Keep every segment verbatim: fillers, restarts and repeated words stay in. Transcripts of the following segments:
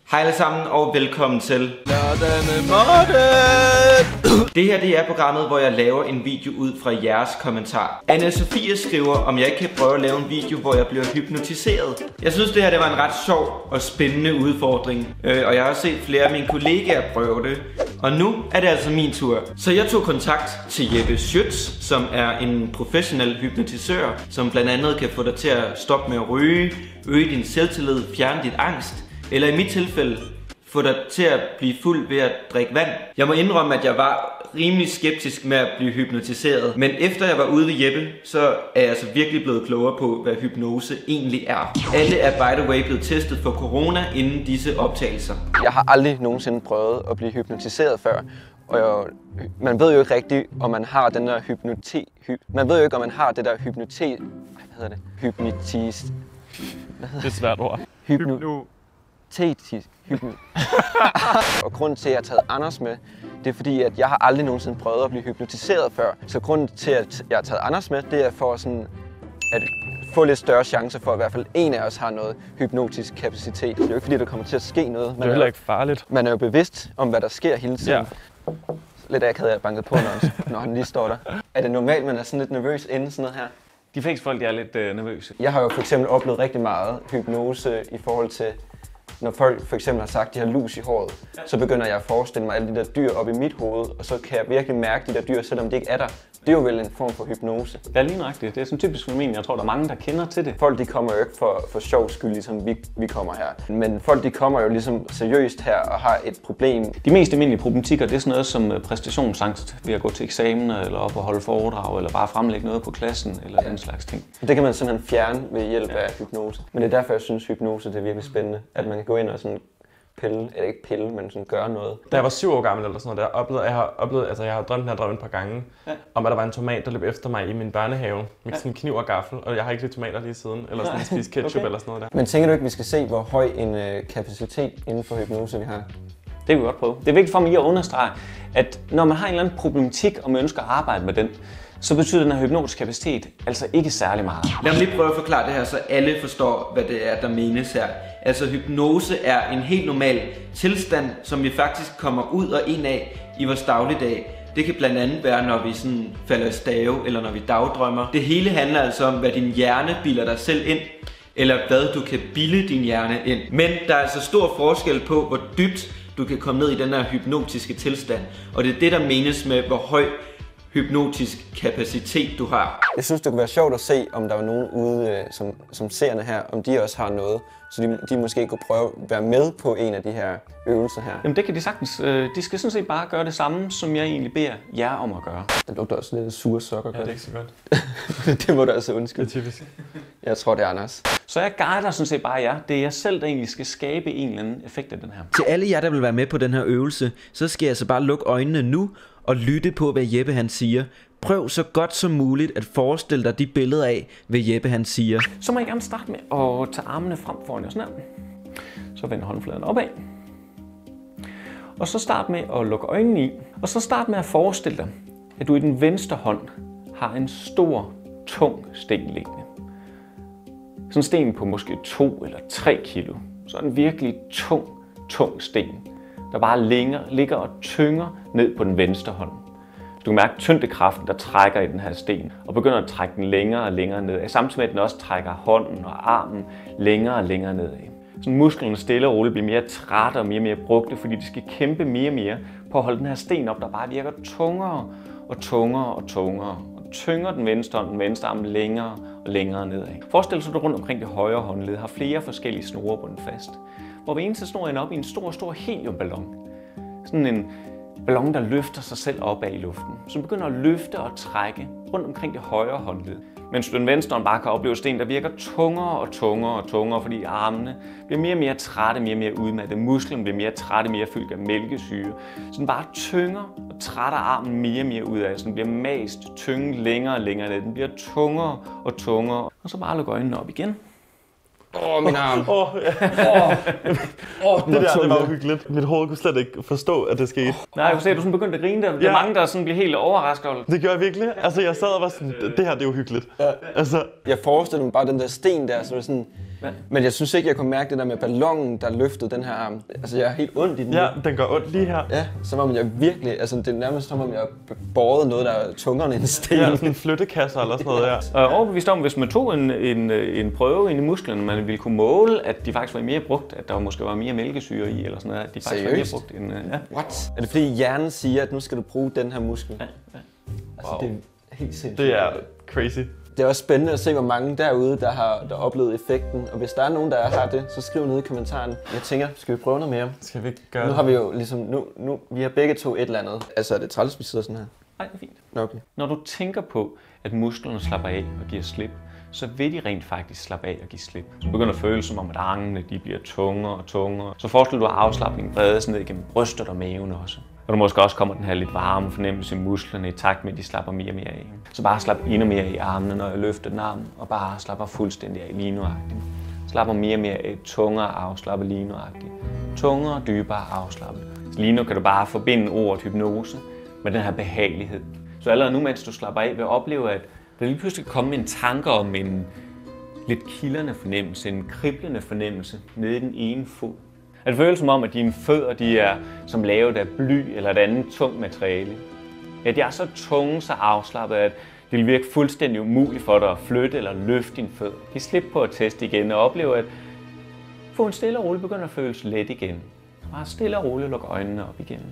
Hej alle sammen og velkommen til Nørderne Morten. Det her det er programmet, hvor jeg laver en video ud fra jeres kommentar. Anne-Sophie skriver, om jeg ikke kan prøve at lave en video, hvor jeg bliver hypnotiseret. Jeg synes det her det var en ret sjov og spændende udfordring, øh, og jeg har set flere af mine kollegaer prøve det. Og nu er det altså min tur. Så jeg tog kontakt til Jeppe Schütz, som er en professionel hypnotisør, som blandt andet kan få dig til at stoppe med at ryge, øge din selvtillid, fjerne dit angst, eller i mit tilfælde, få dig til at blive fuld ved at drikke vand. Jeg må indrømme, at jeg var rimelig skeptisk med at blive hypnotiseret. Men efter jeg var ude ved Jeppe, så er jeg altså virkelig blevet klogere på, hvad hypnose egentlig er. Alle er by the way blevet testet for corona inden disse optagelser. Jeg har aldrig nogensinde prøvet at blive hypnotiseret før. Og jeg, man ved jo ikke rigtigt, om man har den der hypnoti... Hy, man ved jo ikke, om man har det der hypnoti... Hvad hedder det? Hypnotis... Det er et svært ord. Hypno... Hypno Tetisk. Hypno. Og grunden til, at jeg har taget Anders med, det er fordi, at jeg har aldrig nogensinde prøvet at blive hypnotiseret før. Så grunden til, at jeg har taget Anders med, det er for sådan at få lidt større chance for, at i hvert fald en af os har noget hypnotisk kapacitet. Det er jo ikke fordi, der kommer til at ske noget. Man det er heller ikke farligt. Man er jo bevidst om, hvad der sker hele tiden. Ja. Lidt akavet, jeg banket på, når, når han lige står der. Er det normalt, man er sådan lidt nervøs inden sådan noget her? De fleste folk er lidt øh, nervøse. Jeg har jo for eksempel oplevet rigtig meget hypnose i forhold til, når folk for eksempel har sagt, at de har lus i håret, så begynder jeg at forestille mig alle de der dyr op i mit hoved, og så kan jeg virkelig mærke de der dyr, selvom de ikke er der. Det er jo vel en form for hypnose. Ja, lige nøjagtigt. Det er sådan en typisk fænomen. Jeg tror, der er mange, der kender til det. Folk de kommer jo ikke for, for sjov skyld, ligesom vi, vi kommer her. Men folk de kommer jo ligesom seriøst her og har et problem. De mest almindelige problematikker, det er sådan noget som præstationsangst ved at gå til eksamener, eller op og holde foredrag, eller bare fremlægge noget på klassen, eller den slags ting. Det kan man simpelthen fjerne ved hjælp af hypnose. Men det er derfor, jeg synes, hypnose det er virkelig spændende. At man kan gå ind og sådan pille, eller ikke pille, men sådan gøre noget. Da jeg var syv år gammel eller sådan noget, der oplevede, jeg har oplevet, altså jeg har drømt den her drøm et par gange, ja. om at der var en tomat, der løb efter mig i min børnehave med ja. sådan en kniv og gaffel, og jeg har ikke lidt tomater lige siden, eller sådan spist ketchup okay. eller sådan noget der. Men tænker du ikke, vi skal se, hvor høj en øh, kapacitet inden for hypnose vi har? Det kan vi godt prøve. Det er vigtigt for mig lige at understrege, at når man har en eller anden problematik, og man ønsker at arbejde med den, så betyder den her hypnotisk kapacitet altså ikke særlig meget. Lad mig lige prøve at forklare det her, så alle forstår, hvad det er, der menes her. Altså hypnose er en helt normal tilstand, som vi faktisk kommer ud og ind af i vores dagligdag. Det kan blandt andet være, når vi sådan falder i stave, eller når vi dagdrømmer. Det hele handler altså om, hvad din hjerne bilder dig selv ind, eller hvad du kan bilde din hjerne ind. Men der er altså stor forskel på, hvor dybt du kan komme ned i den her hypnotiske tilstand. Og det er det, der menes med, hvor høj hypnotisk kapacitet du har. Jeg synes, det kunne være sjovt at se, om der var nogen ude, som, som seerne her, om de også har noget, så de, de måske kunne prøve at være med på en af de her øvelser her. Jamen det kan de sagtens. De skal sådan set bare gøre det samme, som jeg egentlig beder jer om at gøre. Det lugter også lidt sure sokker. Ja, det er ikke så godt. Det må du altså undskylde. Det er typisk. Jeg tror, det er Anders. Så jeg guider sådan set bare jer. Det er jeg selv, der egentlig skal skabe en eller anden effekt af den her. Til alle jer, der vil være med på den her øvelse, så skal jeg altså bare lukke øjnene nu og lytte på, hvad Jeppe han siger. Prøv så godt som muligt at forestille dig de billeder af, hvad Jeppe han siger. Så må jeg gerne starte med at tage armene frem foran jer sådan her. Så vend håndfladen opad. Og så start med at lukke øjnene i. Og så start med at forestille dig, at du i den venstre hånd har en stor, tung sten liggende. Sådan en sten på måske to eller tre kilo. Så en virkelig tung, tung sten, der bare ligger, ligger og tynger ned på den venstre hånd. Du kan mærke tyngdekraften, der trækker i den her sten, og begynder at trække den længere og længere ned. Samtidig med, at den også trækker hånden og armen længere og længere nedad. Så musklerne stille og roligt bliver mere trætte og mere og mere brugte, fordi de skal kæmpe mere og mere på at holde den her sten op, der bare virker tungere og tungere og tungere. Og tynger den venstre hånd, den venstre arm længere og længere nedad. Forestil dig, at du rundt omkring det højre håndled har flere forskellige snore bundet fast. Hvor hver eneste snor ender op i en stor, stor heliumballon. Sådan en ballon, der løfter sig selv opad i luften. Så begynder at løfte og trække rundt omkring det højre håndled. Mens du den venstre hånd bare kan opleve sten, der virker tungere og tungere og tungere, fordi armene bliver mere og mere trætte, mere og mere udmatte. Musklerne bliver mere trætte, mere fyldt af mælkesyre. Så den bare tynger og trætter armen mere og mere ud af. Så den bliver mast, tynget længere og længere ned. Den bliver tungere og tungere. Og så bare lukke øjnene op igen. Åh, oh, min arm. Åh, oh, ja. oh. oh, det der, det var uhyggeligt. Mit hoved kunne slet ikke forstå, at det skete. Oh. Nej, jeg kunne se, at du sådan begyndte at grine der. Der er ja. mange, der sådan bliver helt overrasket. Det gør jeg virkelig. Altså, jeg sad og var sådan, det her, det er uhyggeligt. Ja. Altså. Jeg forestiller mig bare den der sten der, så det sådan, Ja. Men jeg synes ikke, jeg kunne mærke det der med ballonen, der løftede den her arm. Altså, jeg er helt ondt i den. Ja, den gør ondt lige her. Ja, som om jeg virkelig, altså det er nærmest som om jeg båret noget, der er tungere end en sten. Ja, sådan en flyttekasse eller sådan noget, ja. Og jeg er overbevist om, hvis man tog en, en, en prøve ind i musklerne, man ville kunne måle, at de faktisk var mere brugt, at der måske var mere mælkesyre i, eller sådan noget, at de faktisk Seriøst? var mere brugt end... Ja. What? Er det fordi hjernen siger, at nu skal du bruge den her muskel? Ja, ja. Altså, det er helt sindssygt. Det er crazy. Det er også spændende at se, hvor mange derude, der har der oplevet effekten. Og hvis der er nogen, der har det, så skriv ned i kommentaren. Jeg tænker, skal vi prøve noget mere? Skal vi ikke gøre Nu har vi jo ligesom, nu, nu, vi har begge to et eller andet. Altså, er det træls, vi sidder sådan her? Nej, det er fint. Okay. Når du tænker på, at musklerne slapper af og giver slip, så vil de rent faktisk slappe af og give slip. Så begynder at føle som om, at armene de bliver tungere og tungere. Så forestiller du, at afslapningen bredes ned igennem brystet og maven også. Og der måske også kommer den her lidt varme fornemmelse i musklerne i takt med, at de slapper mere og mere af. Så bare slap endnu mere i armene, når jeg løfter den arm, og bare slapper fuldstændig af lige nuagtigt. Slapper mere og mere af, tungere afslappet lige nuagtigt. Tungere, dybere afslappet. Så lige nu kan du bare forbinde ordet hypnose med den her behagelighed. Så allerede nu, mens du slapper af, vil jeg opleve, at der lige pludselig kan komme en tanke om en lidt kildrende fornemmelse, en kriblende fornemmelse nede i den ene fod. At det føles som om, at dine fødder de er som lavet af bly eller et andet tungt materiale. Ja, de er så tunge, så afslappet, at det vil virke fuldstændig umuligt for dig at flytte eller løfte dine fødder. De slipper på at teste igen og opleve, at få en stille og roligt begynder at føles let igen. Bare stille og roligt lukke øjnene op igen.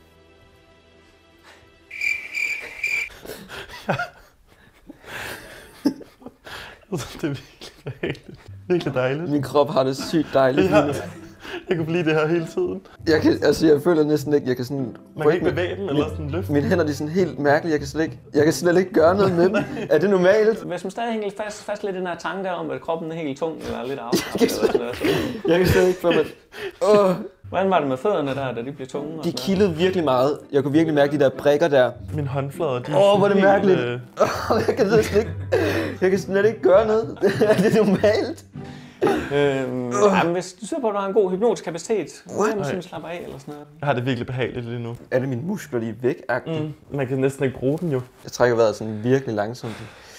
Det er virkelig behageligt. Virkelig dejligt. Min krop har det sygt dejligt. Ja. Jeg kunne blive det her hele tiden. Jeg, kan, altså, jeg føler næsten ikke, jeg kan sådan... Man kan ikke bevæge den eller sådan løfte. Mine hænder de er sådan helt mærkelige, jeg kan slet ikke, jeg kan slet ikke gøre noget med dem. Er det normalt? Hvis man stadig hænger fast, fast lidt i den her tanke der om, at kroppen er helt tung eller lidt afslappet eller sådan noget, så... Jeg kan slet ikke få mig... Åh, Hvordan var det med fødderne der, da de blev tunge? og de sådan kildede virkelig meget. Jeg kunne virkelig mærke de der prikker der. Mine håndflader, de er Åh, hvor er det sådan helt, mærkeligt. øh, Åh, jeg kan slet ikke... Jeg kan slet ikke gøre noget. Er det normalt? Øhm, uh. jamen, hvis du synes på, at du har en god hypnotisk kapacitet, så kan man simpelthen slappe af eller sådan noget. Jeg har det virkelig behageligt lige nu. Er det mine muskler, de er væk? Mm. Man kan næsten ikke bruge den jo. Jeg trækker vejret sådan virkelig langsomt.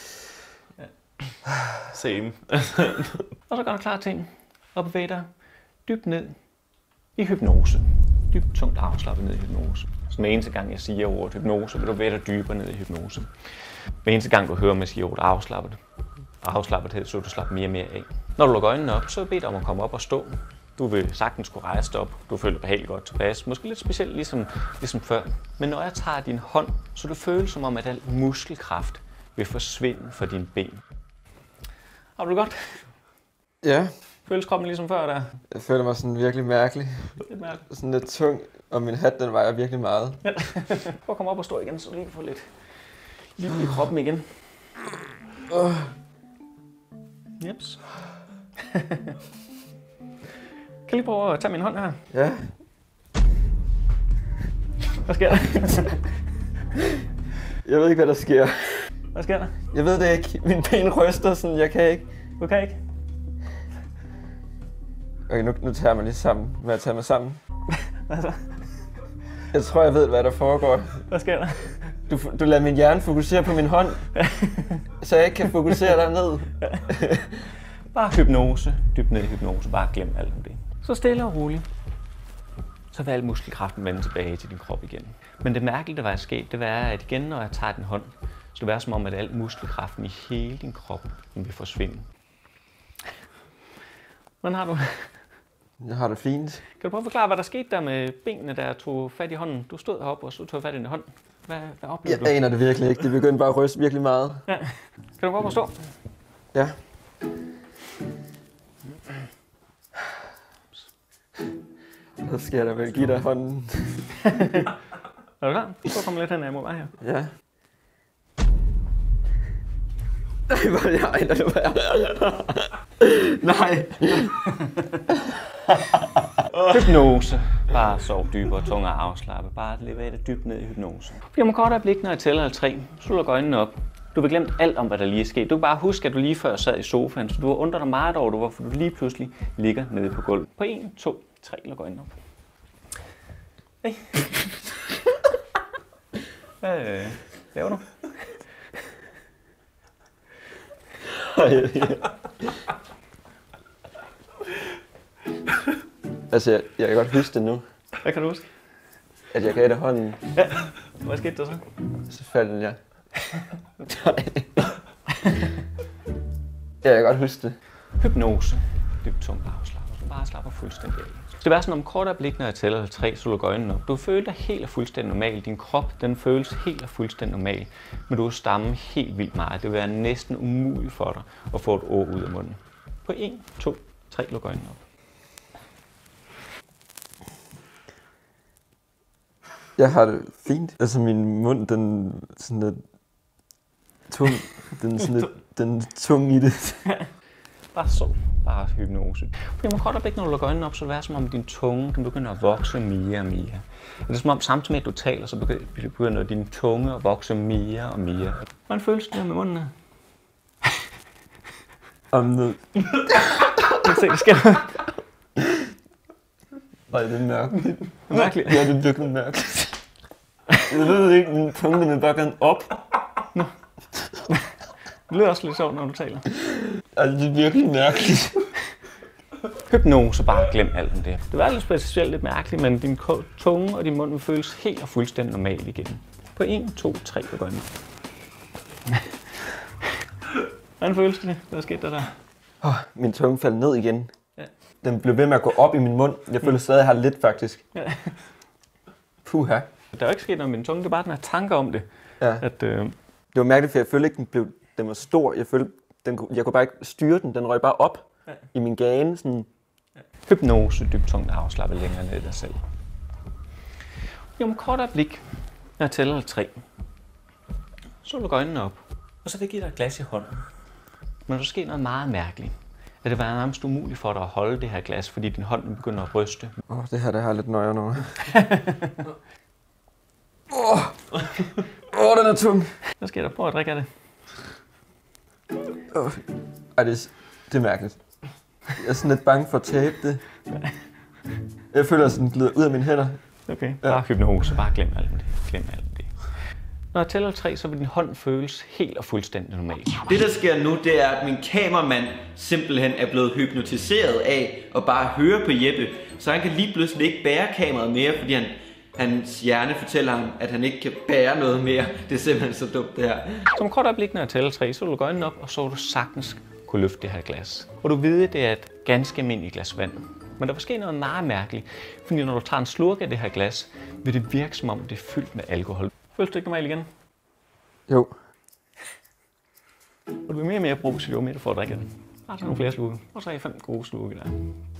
Same. Og så gør du klar til at bevæge dig dybt ned i hypnose. Dybt, tungt afslappet ned i hypnose. Så hver eneste gang jeg siger ordet hypnose, vil du bevæge dig dybere ned i hypnose. Hver eneste gang du hører mig sige ordet afslappet, afslappethed, så vil du slappe mere og mere af. Når du lukker øjnene op, så bed dig om at komme op og stå. Du vil sagtens kunne rejse dig op. Du føler dig behageligt godt tilbage. Måske lidt specielt ligesom, ligesom før. Men når jeg tager din hånd, så du føler som om, at al muskelkraft vil forsvinde fra dine ben. Har du det godt? Ja, Føles kroppen ligesom før der? jeg føler mig sådan virkelig mærkelig. Lidt mærkeligt. Sådan lidt tung, og min hat den vejer virkelig meget. Ja. Prøv at komme op og stå igen, så du lige kan få lidt liv i kroppen igen. Uh. Jeps. Kan lige prøve at tage min hånd her? Ja. Hvad sker der? Jeg ved ikke, hvad der sker. Hvad sker der? Jeg ved det ikke. Mine ben ryster sådan, jeg kan ikke. Du kan ikke? Okay, nu, nu tager jeg mig lige sammen med at tage mig sammen. Hvad så? Jeg tror, jeg ved, hvad der foregår. Hvad sker der? Du, du lader min hjerne fokusere på min hånd, så jeg ikke kan fokusere derned. Bare hypnose. Dybt ned i hypnose. Bare glem alt om det. Så stille og roligt. Så vil al muskelkraften vende tilbage til din krop igen. Men det mærkelige, der var sket, det var, at igen, når jeg tager din hånd, så det være som om, at al muskelkraften i hele din krop vil forsvinde. Hvordan har du? Jeg har det fint. Kan du prøve at forklare, hvad der skete der med benene, der tog fat i hånden? Du stod heroppe, og så tog fat i din hånd. Hvad, hvad oplevede Jeg du? aner det virkelig ikke. Det begyndte bare at ryste virkelig meget. Ja. Kan du prøve at stå? Ja. Så skal jeg da vel give dig hånden. Er du klar? Så kommer lidt hen mod mig her. Ja. Nej, hvor er det ej, lad det være. Nej. Hypnose. Bare sov dybere, tunge og afslappe. Bare levere det dybt ned i hypnose. Fordi om et kort øjeblik, når jeg tæller tre, så lukker øjnene op. Du vil glemme alt om, hvad der lige er sket. Du kan bare huske, at du lige før sad i sofaen, så du har undret dig meget over, hvorfor du lige pludselig ligger nede på gulvet. På en, to, tre, luk øjnene op. Hey. Hvad øh, laver du? Altså, jeg, jeg kan godt huske det nu. Hvad kan du huske? At jeg gav dig hånden. Ja. Hvad skete der så? Så faldt jeg. Ja, jeg kan godt huske det. Hypnose. Dybt tungt afslappet. Du bare slapper fuldstændig af. Det vil være sådan om kort øjeblik, når jeg tæller tre, så lukker øjnene op. Du føler dig helt og fuldstændig normal. Din krop, den føles helt og fuldstændig normal. Men du vil stamme helt vildt meget. Det vil være næsten umuligt for dig at få et ord ud af munden. På en, to, tre, luk øjnene op. Jeg har det fint. Altså min mund, den sådan lidt tung. Den sådan lidt, den er tung i det. Bare sov. Bare hypnose. Fordi man godt øjeblik, når du lukker øjnene op, så vil det være som om din tunge den begynder at vokse mere og mere. Det er som om samtidig med at du taler, så begynder din tunge at vokse mere og mere. Hvordan føles det med munden? Om noget. Jeg kan se, det sker. Nej, det er mærkeligt. Mærkeligt? Ja, det er virkelig mærkeligt. Jeg ved ikke, min tunge den er bare gerne op. Nå. Det lyder også lidt sjovt, når du taler. Altså, det er virkelig mærkeligt. Hypnose, bare glem alt om det. Det var lidt specielt lidt mærkeligt, men din tunge og din mund vil føles helt og fuldstændig normal igen. På en, to, tre, og øjnene. Hvordan føles det? Hvad skete der der? Oh, min tunge faldt ned igen. Ja. Den blev ved med at gå op i min mund. Jeg føler stadig, at jeg har lidt, faktisk. Ja. Puha. Der er ikke sket noget med min tunge, det er bare den her tanke om det. Ja. At, øh... Det var mærkeligt, for jeg følte ikke, den blev, den var stor. Jeg følte, den, jeg kunne bare ikke styre den. Den røg bare op ja. i min gane. Sådan. Ja. Hypnose, dybt tungt afslappet længere ned i dig selv. Jo, om kort øjeblik, når jeg tæller tre, så luk øjnene op, og så vil jeg give dig et glas i hånden. Men der sker noget meget mærkeligt. At det var nærmest umuligt for dig at holde det her glas, fordi din hånd begynder at ryste. Åh, oh, det her det har lidt nøje nu. Åh, oh. oh, den er tung. Hvad sker der? Prøv at drikke af det. Oh. Ej, det er, det er mærkeligt. Jeg er sådan lidt bange for at tabe det. Jeg føler, at den glider ud af mine hænder. Okay, bare ja. Hypnose. Bare glem alt om det. Glem alt om det. Når jeg tæller tre, så vil din hånd føles helt og fuldstændig normalt. Det, der sker nu, det er, at min kameramand simpelthen er blevet hypnotiseret af at bare høre på Jeppe. Så han kan lige pludselig ikke bære kameraet mere, fordi han, hans hjerne fortæller ham, at han ikke kan bære noget mere. Det er simpelthen så dumt, det her. Som kort øjeblik, når jeg tæller tre, så vil du gå øjnene op, og så vil du sagtens kunne løfte det her glas. Og du ved, det er et ganske almindeligt glas vand. Men der vil ske noget meget mærkeligt, fordi når du tager en slurk af det her glas, vil det virke som om det er fyldt med alkohol. Føles det ikke normalt igen? Jo. Og du bliver mere og mere brug, jo mere du får at drikke den. Bare tage nogle flere sluge. Og så er I fem gode sluge der.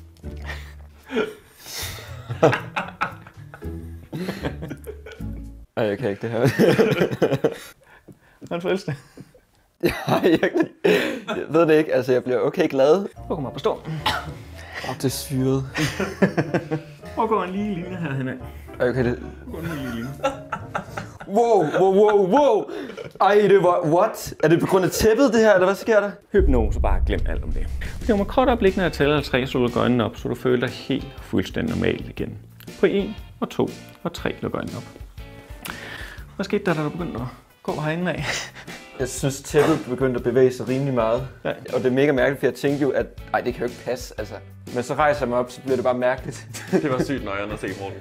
Ej, jeg kan ikke det her. Hvordan føles det? Ja, jeg, jeg ved det ikke. Altså, jeg bliver okay glad. Prøv at komme op og stå. Åh, oh, det er syret. Prøv at gå en lige linje herhen af. Ej, okay, det... Gå en lige linje. Wow, wow, wow, wow! Ej, det var... What? Er det på grund af tæppet, det her, eller hvad sker der? Hypnose, bare glem alt om det. Det må kort øjeblik, når jeg tæller tre, så lukker øjnene op, så du føler dig helt fuldstændig normalt igen. På en, og to, og tre, lukker øjnene op. Hvad skete der, da du begyndte at gå herinde af? Jeg synes, tæppet begyndte at bevæge sig rimelig meget. Ja. Og det er mega mærkeligt, for jeg tænkte jo, at ej, det kan jo ikke passe, altså. Men så rejser jeg mig op, så bliver det bare mærkeligt. Det var sygt nøjeren at se, Morten.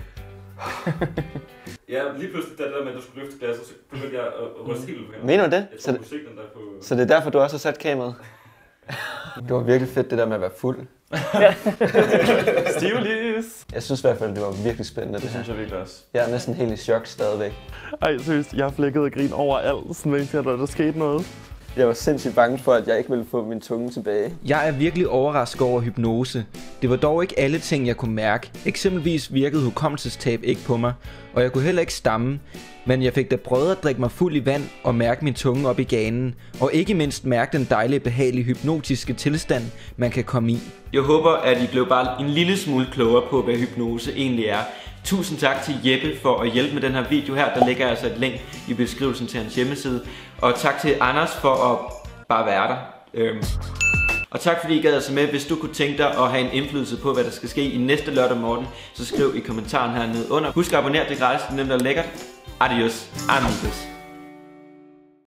Ja, lige pludselig det der med, at du skulle løfte glasset, så begyndte jeg at ryste helt på. Mener du det? Jeg tror, så, du se den der på... så det er derfor, du også har sat kameraet? Det var virkelig fedt, det der med at være fuld. Stivlis! Jeg synes i hvert fald, det var virkelig spændende. Det, det synes jeg virkelig også. Jeg er næsten helt i chok stadigvæk. Ej, seriøst, jeg har flækket og grin overalt, sådan mens jeg, der, der skete noget. Jeg var sindssygt bange for, at jeg ikke ville få min tunge tilbage. Jeg er virkelig overrasket over hypnose. Det var dog ikke alle ting, jeg kunne mærke. Eksempelvis virkede hukommelsestab ikke på mig, og jeg kunne heller ikke stamme. Men jeg fik da prøvet at drikke mig fuld i vand og mærke min tunge op i ganen. Og ikke mindst mærke den dejlige, behagelige, hypnotiske tilstand, man kan komme i. Jeg håber, at I blev bare en lille smule klogere på, hvad hypnose egentlig er. Tusind tak til Jeppe for at hjælpe med den her video her. Der ligger altså et link i beskrivelsen til hans hjemmeside. Og tak til Anders for at bare være der. Øhm. Og tak fordi I gad at se med. Hvis du kunne tænke dig at have en indflydelse på, hvad der skal ske i næste lørdag morgen, så skriv i kommentaren hernede under. Husk at abonnere, det er gratis, det er nemt og lækkert. Adios, amigos.